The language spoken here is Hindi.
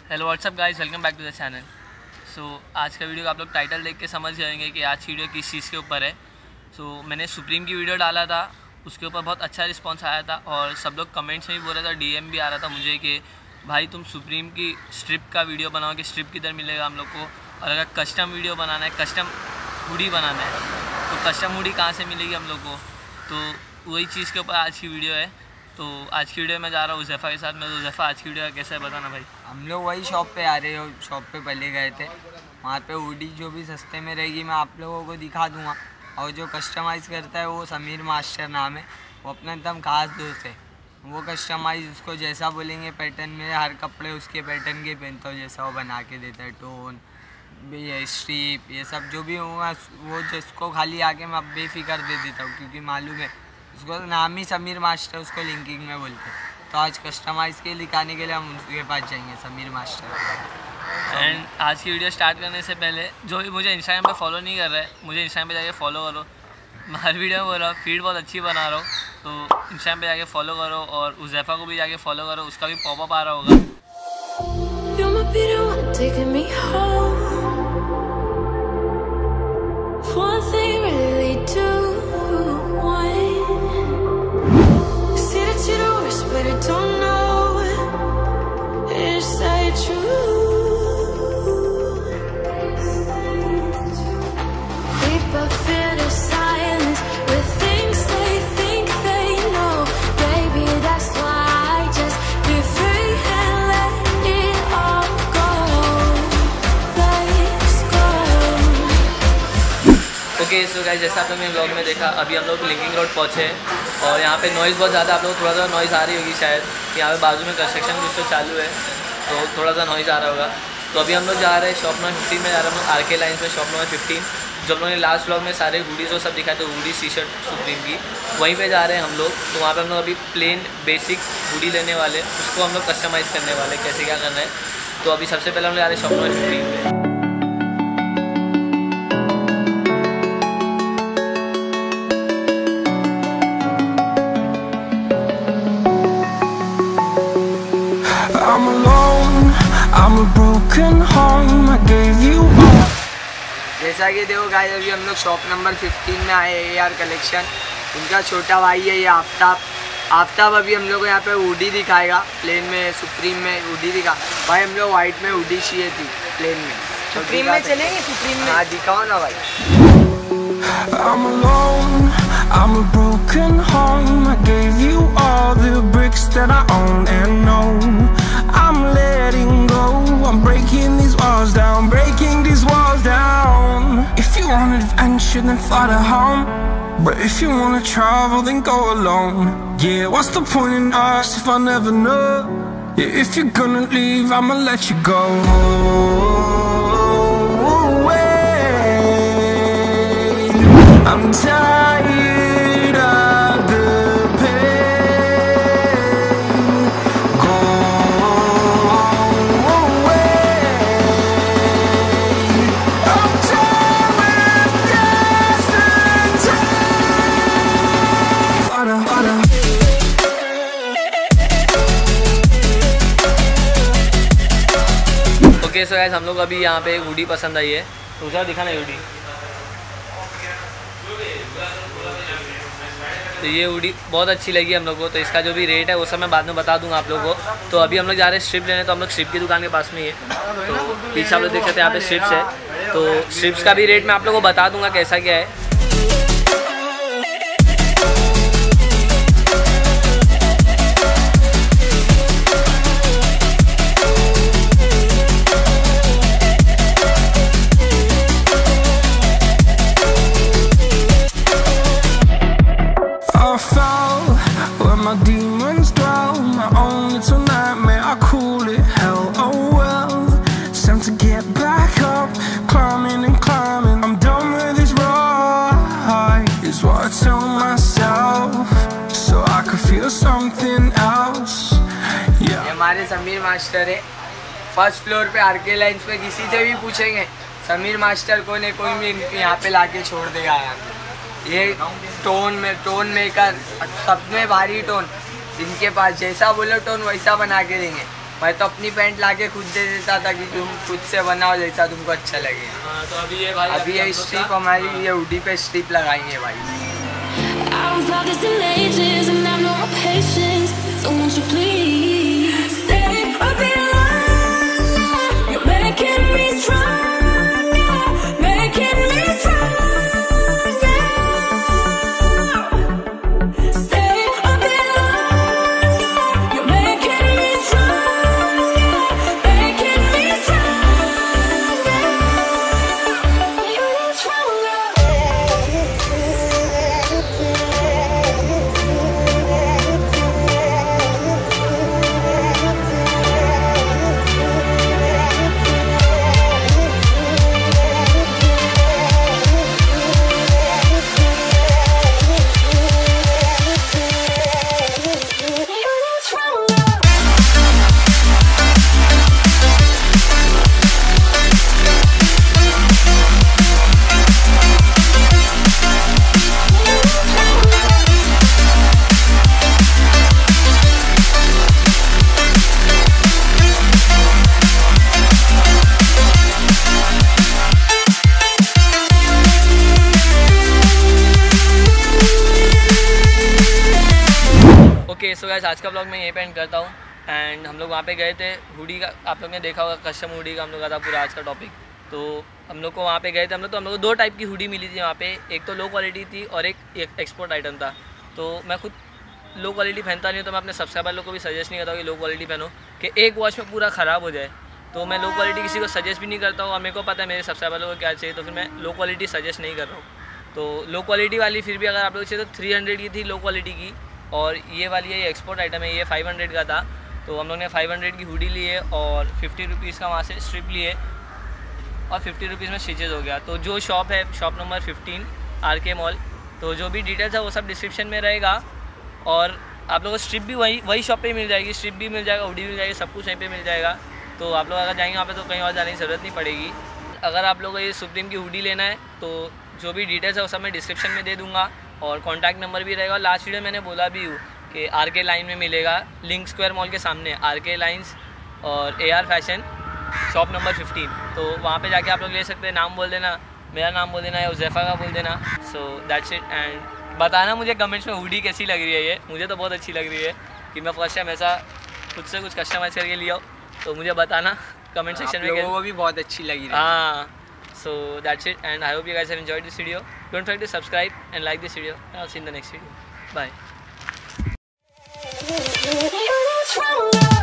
Hello what's up guys, welcome back to the channel. आज का वीडियो आप लोग टाइटल देख के समझ जाएंगे कि आज की वीडियो किस चीज़ के ऊपर है। मैंने सुप्रीम की वीडियो डाला था, उसके ऊपर बहुत अच्छा रिस्पांस आया था और सब लोग कमेंट्स में भी बोल रहा था, डीएम भी आ रहा था मुझे कि भाई तुम सुप्रीम की स्ट्रिप का वीडियो बनाओ कि स्ट्रिप किधर मिलेगा हम लोग को, और अगर कस्टम वीडियो बनाना है, कस्टम हुडी बनाना है तो कस्टम हुडी कहाँ से मिलेगी हम लोग को। तो वही चीज़ के ऊपर आज की वीडियो है। तो आज की वीडियो में जा रहा हूँ उज़ैफ़ा के साथ। मैं तो उज़ैफ़ा, आज की वीडियो कैसा है बताना भाई। हम लोग वही शॉप पे आ रहे हो, शॉप पे पहले गए थे, वहाँ पे हुडी जो भी सस्ते में रहेगी मैं आप लोगों को दिखा दूँगा। और जो कस्टमाइज़ करता है वो समीर मास्टर नाम है, वो अपना एकदम खास दोस्त है। वो कस्टमाइज़ उसको जैसा बोलेंगे पैटर्न में, हर कपड़े उसके पैटर्न के पहनता हूँ, जैसा वो बना के देता है। टोन, ये स्ट्रिप, ये सब जो भी होगा वो जिसको खाली आके मैं बेफिक्र दे देता हूँ, क्योंकि मालूम है उसको नाम ही समीर मास्टर उसको लिंकिंग में बोलते हैं। तो आज कस्टमाइज़ के दिखाने के लिए हम उसके पास जाएंगे, समीर मास्टर। एंड आज की वीडियो स्टार्ट करने से पहले जो भी मुझे इंस्टाग्राम पे फॉलो नहीं कर रहा है, मुझे इंस्टाग्राम पे जाके फॉलो करो। मैं हर वीडियो में बोल रहा हूँ, फीड बहुत अच्छी बना रहा हूँ, तो इंस्टाग्राम पे जाके फॉलो करो और उज़ैफ़ा को भी जाके फॉलो करो, उसका भी पॉपअप आ रहा होगा। सो गाइस, जैसा आप लोग ने व्लॉग में देखा, अभी हम लोग लिंकिंग रोड पहुँचे हैं और यहाँ पे नॉइज़ बहुत ज़्यादा, आप लोग थोड़ा सा नॉइज़ आ रही होगी शायद। यहाँ पे बाजू में कंस्ट्रक्शन कुछ तो चालू है, तो थोड़ा सा नॉइज़ आ रहा होगा। तो अभी हम लोग जा रहे हैं शॉप नंबर 15 में, जा रहे हैं हम लोग आरके लाइन्स में, शॉप नंबर 15। जो हम लोगों ने लास्ट व्लॉग में सारे हुडीज़ और सब दिखाए, तो हुडी टी शर्ट सुप्रीम की, वहीं पर जा रहे हैं हम लोग। तो वहाँ पर हम लोग अभी प्लेन बेसिक हुडी लेने वाले, उसको हम लोग कस्टमाइज़ करने वाले, कैसे क्या करना है। तो अभी सबसे पहले हम लोग जा रहे हैं शॉप नंबर 15 पे। जैसा कि देखो गाइस, अभी हम लोग शॉप नंबर 15 में आए, AR कलेक्शन। उनका छोटा भाई है ये आफ्ताब अभी हम लोग को यहाँ पे हुडी दिखाएगा, प्लेन में सुप्रीम में हुडी दिखा। भाई हम लोग वाइट में हुडी चाहिए थी, प्लेन में। सुप्रीम में चलेंगे, सुप्रीम में। हाँ दिखाओ ना भाई। I'm a broken home. I gave you all the bricks that I own and know. I'm letting go. I'm breaking these walls down, breaking these walls down. If you want adventure, then fly to home. But if you wanna travel, then go alone. Yeah, what's the point in us if I never know? Yeah, if you're gonna leave, I'ma let you go. I'm tired of the pain. Go away. I'm tired of wasting time. Okay so guys, हम लोग अभी यहाँ पे एक हुडी पसंद आई है, तो उसे दिखाना है हुडी। तो ये हुडी बहुत अच्छी लगी हम लोग को, तो इसका जो भी रेट है वो सब मैं बाद में बता दूंगा आप लोगों को। तो अभी हम लोग जा रहे हैं स्ट्रिप लेने, तो हम लोग स्ट्रिप की दुकान के पास में ही है। तो पीछे आप लोग देख सकते हैं, यहाँ पे स्ट्रिप्स है। तो स्ट्रिप्स का भी रेट मैं आप लोगों को बता दूंगा कैसा क्या है। My demons dwell, my own little nightmare, I call it hell, oh well. It's time to get back up, climbing and climbing. I'm done with this ride, is what I tell myself, so I could feel something else. Yeah. ये हमारे समीर मास्टर है, फर्स्ट फ्लोर पे आरके लाइन्स पे। किसी से भी पूछेंगे समीर मास्टर कौन है, कोई भी यहाँ पे लाके छोड़ देगा यहाँ पे। ये टोन मेकर, सब में भारी टोन, इनके पास जैसा बोलो टोन वैसा बना के देंगे। मैं तो अपनी पैंट लाके खुद दे देता था कि तुम खुद से बनाओ जैसा तुमको अच्छा लगे। हाँ तो अभी ये भाई अभी ये स्ट्रिप हमारी ये हुडी पे स्ट्रिप लगाएंगे भाई। ओके सो गाइस आज का ब्लॉग मैं यहीं पे एंड करता हूँ। एंड हम लोग वहाँ पे गए थे हुडी का, आप लोग ने देखा होगा कस्टम हुडी का हम लोग का था पूरा आज का टॉपिक। तो हम लोग को वहाँ पे गए थे हम लोग को 2 टाइप की हुडी मिली थी वहाँ पे, एक तो लो क्वालिटी थी और एक एक्सपोर्ट आइटम था। तो मैं खुद लो क्वालिटी पहनता नहीं हूँ, तो मैं अपने सब्सक्राइबर लोग को भी सजेस्ट नहीं करता हूँ कि लो क्वालिटी पहनो कि एक वॉश में पूरा ख़राब हो जाए। तो मैं लो क्वालिटी किसी को सजेस्ट भी नहीं करता हूँ और मेरे को पता है मेरे सब्सक्राइबर लोगों को क्या चाहिए, तो फिर मैं लो क्वालिटी सजेस्ट नहीं कर रहा हूँ। तो लो क्वालिटी वाली फिर भी अगर आप लोग चाहिए तो 300 की थी लो क्वालिटी की, और ये वाली है ये एक्सपोर्ट आइटम है, ये 500 का था। तो हम लोग ने 500 की हुडी ली है और 50 रुपीज़ का वहाँ से स्ट्रिप लिए और 50 रुपीज़ में स्टिचेज हो गया। तो जो शॉप है शॉप नंबर 15 RK मॉल, तो जो भी डिटेल्स है वो सब डिस्क्रिप्शन में रहेगा। और आप लोगों को स्ट्रिप भी वही शॉप पे मिल जाएगी, स्ट्रिप भी मिल जाएगा, हुडी भी मिल जाएगी, सब कुछ वहीं पे मिल जाएगा। तो आप लोग अगर जाएंगे वहाँ पे तो कहीं और जाने की ज़रूरत नहीं पड़ेगी। अगर आप लोगों को ये सुप्रीम की हुडी लेना है तो जो भी डिटेल्स है वो सब मैं डिस्क्रिप्शन में दे दूँगा और कॉन्टैक्ट नंबर भी रहेगा। लास्ट वीडियो मैंने बोला भी हूँ कि RK लाइन में मिलेगा, लिंक स्क्वायर मॉल के सामने RK लाइन्स और AR फैशन शॉप नंबर 15। तो वहाँ पे जाके आप लोग ले सकते हैं। नाम बोल देना, मेरा नाम बोल देना या उज़ैफ़ा का बोल देना। So that's it. एंड बताना मुझे कमेंट्स में हुडी कैसी लग रही है। ये मुझे तो बहुत अच्छी लग रही है कि मैं फर्स्ट टाइम ऐसा खुद से कुछ कस्टमाइज़ करके लिया, तो मुझे बताना कमेंट सेक्शन में। वो भी बहुत अच्छी लगी। हाँ, so that's it, and I hope you guys have enjoyed this video. Don't forget to subscribe and like this video, and I'll see you in the next video. Bye.